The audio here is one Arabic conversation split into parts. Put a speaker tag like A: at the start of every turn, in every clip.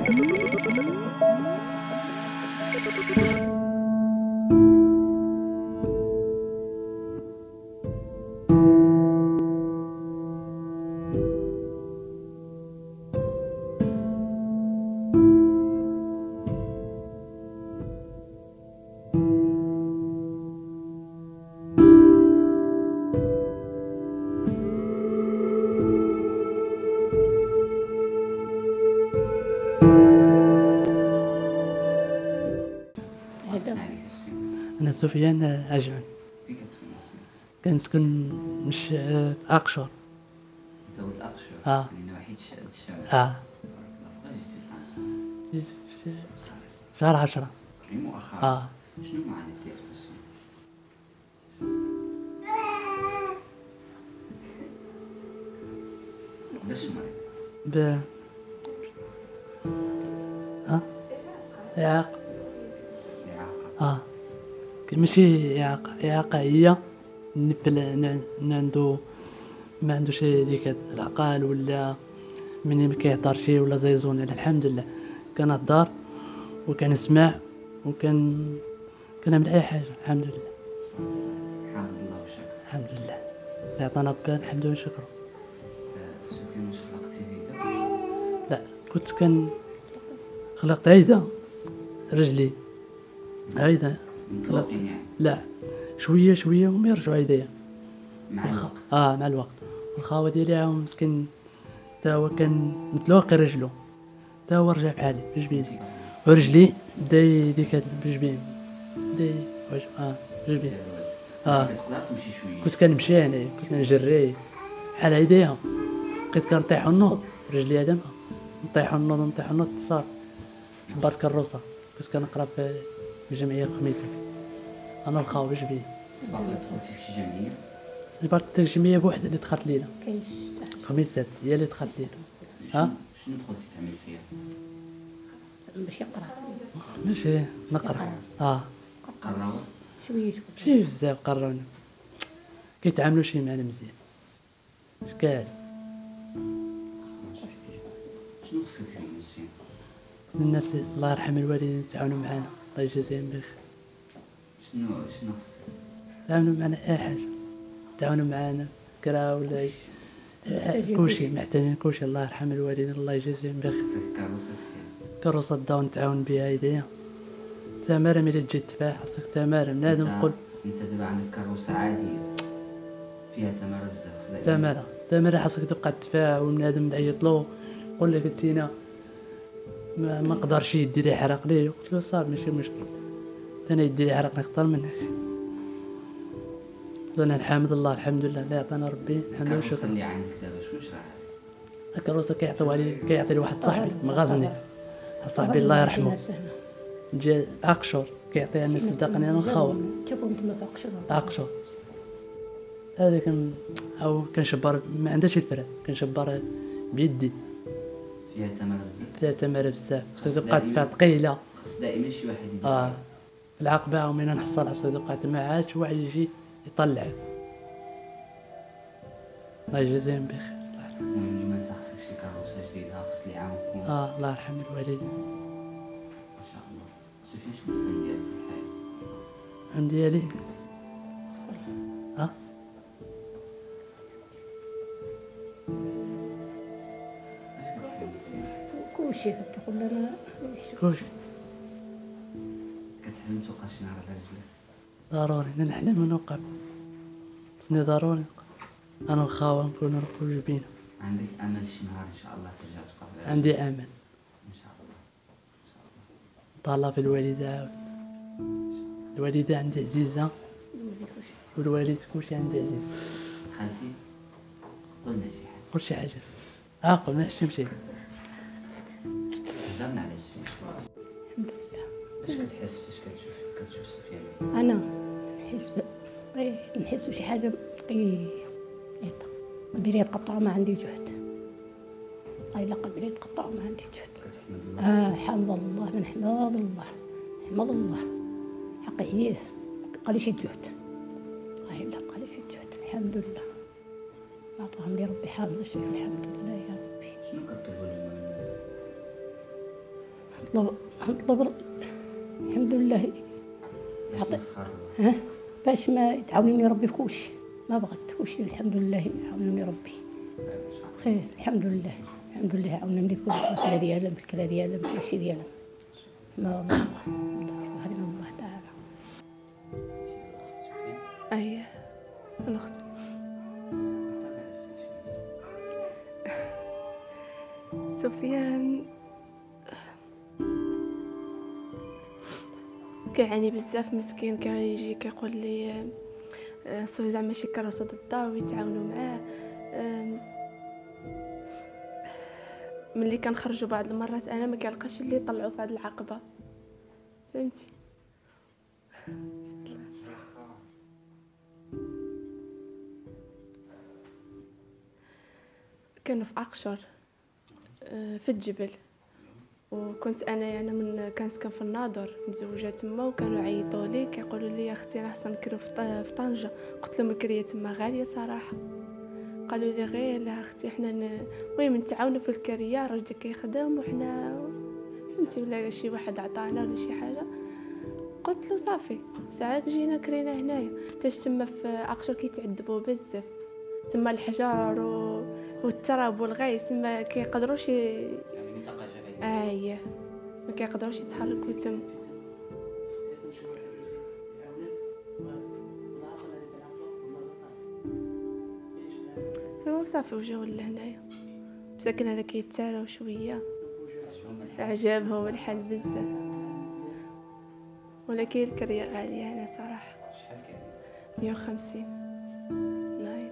A: أنا سفيان عجعون.
B: فين كتسكن سفيان؟
A: كنسكن مش في أقشر.
B: انت ولد اقشر؟
A: يعني
B: نواحي الشام.
A: تبارك
B: الله. فاش جيتي لطنجة؟
A: شهر 10.
B: مؤخرا. شنو المعاناة ديالك في السوق؟ باش مريض؟
A: إعاقة.
B: إعاقة؟
A: ماشي إعاقة هي عنده ما عندوش ديك العقل ولا مني ما كيهضرش ولا زيزون. الحمد لله كنهضر وكنسمع كنعمل اي حاجه. الحمد لله.
B: حمد الله وشكر.
A: الحمد لله اللي عطانا ربي الحمد لله وشكرا.
B: سفيان واش خلقتي هيدا؟
A: لا كنت خلقت هيدا رجلي هيدا
B: مطلقين يعني؟
A: لا شويه وما يرجعوا هيدايا
B: مع الوقت؟
A: مع الوقت. الخاوه ديالي عاون مسكين تا هو كان متلوقي رجلو تا هو رجع بحالي بجبين ورجلي بدا ديك بجبين بدا بجبين.
B: كتقدر تمشي شويه؟
A: كنت كنمشي انا كنت نجري بحال هيدايا بقيت كنطيح ونوض رجلي هذا نطيح ونوض صار جبرت كروسه. كنت كنقرا في الجمعيه خميسه انا الخاو بجبين.
B: سبق لك دخلتي لشي جمعيه؟
A: جبرت الجمعيه بوحده اللي دخلت لينا خميسات هي اللي دخلت لينا.
B: شنو دخلتي تعمل فيها؟
C: باش يقرا
A: ماشي نقرا
B: قراوه؟
A: شي بزاف قراونا كيتعاملوا شي معنا مزيان شكال.
B: شنو خصك تعمل سفيان؟
A: خصني نفسي الله يرحم الوالدين تعاونوا معنا الله يجازيهم بخير.
B: شنو خصك؟
A: تعاونوا معنا اي حاجه تعاونوا معنا كرا ولا كلشي محتاجين كلشي الله يرحم الوالدين الله يجازيهم بخير.
B: خصك كروسه سفيان؟
A: كروسه داون نتعاون بها هيدايا تماره ملي تجي تدفع خاصك تماره بنادم تقول
B: انت دابا عندك كروسه عاديه فيها تماره بزاف.
A: تماره خاصك تبقى تدفع والبنادم يعيط له يقول لك انتينا ما قدرش يدي لي حرق ليه. قلت له صافي ماشي مشكل انا يدي لي حرق نختار منك. انا الحمد لله الحمد لله اللي عطانا ربي الحمد لله
B: الكروسه
A: شكرا.
B: اللي عندك دابا شنو شراها؟
A: الكروسه كيعطي لي واحد صاحبي مغازني صاحبي الله يرحمه جا اقشر كيعطيها الناس صدقني انا نخاوه اقشر هذيك او كنشبر ما عندهاش الفرق كنشبر بيدي
B: فيها تماره
A: بزاف خصك تبقى تدفع ثقيله.
B: خص دائما شي واحد يدير
A: العقبه ومن نحصلها خصك تبقى تما عاد شي واحد يجي يطلعك الله يجازيهم بخير.
B: المهم اليوم انت خصك شي كروسه جديده خص اللي يعاونكم.
A: الله يرحم الوالدين
B: ان شاء الله. سفيان شنو الحلم ديالك في الحياه؟
A: الحلم ديالي
B: اش كتحلم سفيان؟
C: كلشي كتقول لنا
A: كلشي
B: كتحلم توقع شي نهار على رجلك؟
A: ضروري نحلم ونوقف خصني ضروري انا الخاوه نكونوا نقولوا بينا.
B: عندك امل شي نهار ان شاء الله ترجع توقف على رجلك؟
A: عندي امل
B: ان شاء الله ان شاء الله.
A: طالع في الوالده الوالده عندي عزيزه والوالد كلشي عندي عزيز.
B: خالتي قلنا شي حاجه؟
A: قول شي حاجه عاقل ما نمشي.
B: هضرنا على سفيان شويه.
C: الحمد لله.
B: اش كتحس فاش كتشوف سفيان؟
C: انا نحس بشي حاجه قلبي يتقطع ما عندي جهد. الا قلبي يتقطع ما عندي جهد.
B: كتحمد الله؟
C: حمد الله نحمد الله نحمد الله حقيقي قالي شي جهد الا قالي شي جهد الحمد لله عطاهم لي ربي حامد الشكر الحمد لله يا ربي.
B: شنو كطلبوا اليوم من الناس؟
C: نطلب الحمد لله
B: باش نسخر
C: باش ما يتعاونني ربي في كلشي. ما بغيت كلشي الحمد لله يعاونني ربي خير. الحمد لله الحمد لله عاونني في الكلا ديالهم في الكلا ديالهم في كلشي ديالهم. ما الله سبحان الله تعالى.
D: اييه الاخت سفيان كيعاني بزاف مسكين، كيجي كيقول لي صافي زعما شي كراسه ضده ويتعاونوا معاه. ملي كنخرجوا بعض المرات انا ما كنلقاش اللي يطلعوا في هذه العقبه، فهمتي؟ كانوا في اقشر في الجبل، وكنت انا من كنسكن في الناظور مزوجه تما، وكانوا عيطوا لي كيقولوا لي يا اختي راه خصنا نكريو في طنجه. قلت لهم الكريه تما غاليه صراحه. قالوا لي غير لا اختي حنا المهم نتعاونوا في الكريه، راجل كيخدم وحنا فهمتي، ولا شي واحد عطانا ولا شي حاجه. قلت له صافي ساعات جينا كرينا هنايا. تاش تما في اقشر كيتعذبوا بزاف تما، الحجار والتراب والغيس ما كيقدروش
B: يعني منطقه جبليه.
D: اييه ما كيقدروش يتحركوا تما. صافي وجاو لهنايا مساكن هذا كيتساراو شويه، عجبهم الحال بزاف، ولكن الكريه غاليه هنا صراحه.
B: شحال كان
D: 150 نايل.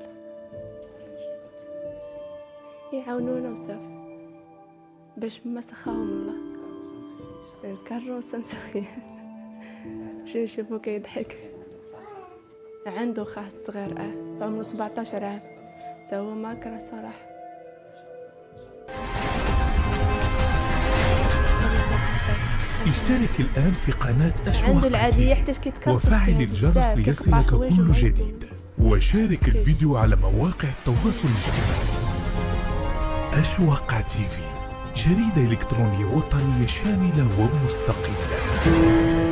D: يعاونونا وصافي باش ما سخاهم الله. الكروسه نسوي شنو نشوفو كيضحك. عنده خاه صغير عمره 17 عام، تا هو ما كره صراحه.
E: اشترك الآن في قناة أشواق
D: عنده العادية حتى كيتكرر
E: وفعل الجرس ليصلك كل جديد، وشارك الفيديو على مواقع التواصل الاجتماعي. أشواق تي في، جريدة إلكترونية وطنية شاملة ومستقلة.